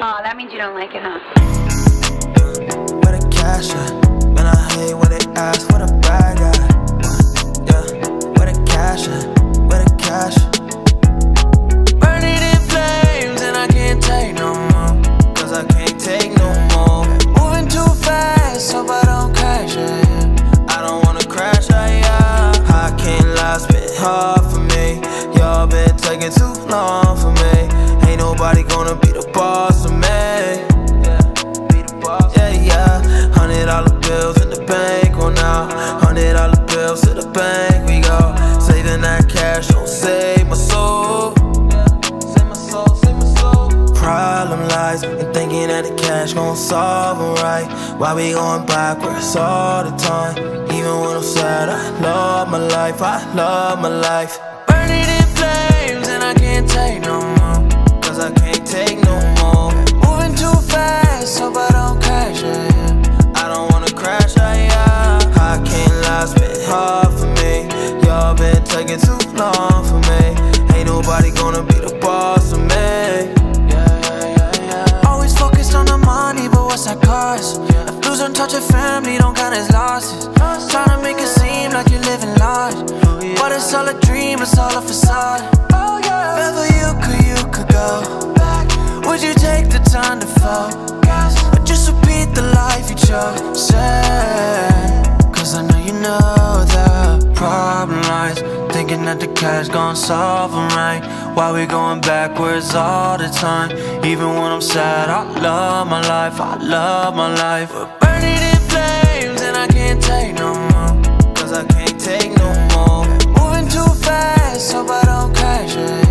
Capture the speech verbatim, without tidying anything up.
Oh, that means you don't like it, huh? Where the cash at? Man, I hate when they ask for the bag at. Yeah, where the cash at? Where the cash at? Burning in flames and I can't take no more. Cause I can't take no more. Moving too fast, hope I don't crash, yeah. I don't wanna crash, yeah, yeah. I can't lie, it's been hard for me. Y'all been taking too long for me. Ain't nobody gonna be the boss of me. Yeah, be the boss. Yeah, yeah. Hundred dollar bills in the bank on now. Hundred dollar bills to the bank we go. Saving that cash don't save my soul. Yeah, save my soul, save my soul. Problem lies in thinking that the cash gon' solve them right. Why we going backwards all the time? Even when I'm sad, I love my life, I love my life. Burning in flames and I can't take no more. Cause I can't take no more. Moving too fast, hope I don't crash, yeah, yeah. I don't wanna crash, yeah, yeah. I can't lie, it's been hard for me. Y'all been taking too long for me. Ain't nobody gonna be the boss of me. Yeah, yeah, yeah, yeah. Always focused on the money, but what's that cost? If losing touch of family don't count as losses. Tryna make it seem like you're living large, but it's all a dream, it's all a facade. If ever you could, you could go back. Would you take the time to focus? Or just repeat the life you chose? Cause I know you know the problem lies thinking that the cash gon' solve them right. Why we going backwards all the time? Even when I'm sad, I love my life, I love my life. We're burning in flames and I can't take no more. Cause I can't take no more. Moving too fast, hope I don't crash, yeah.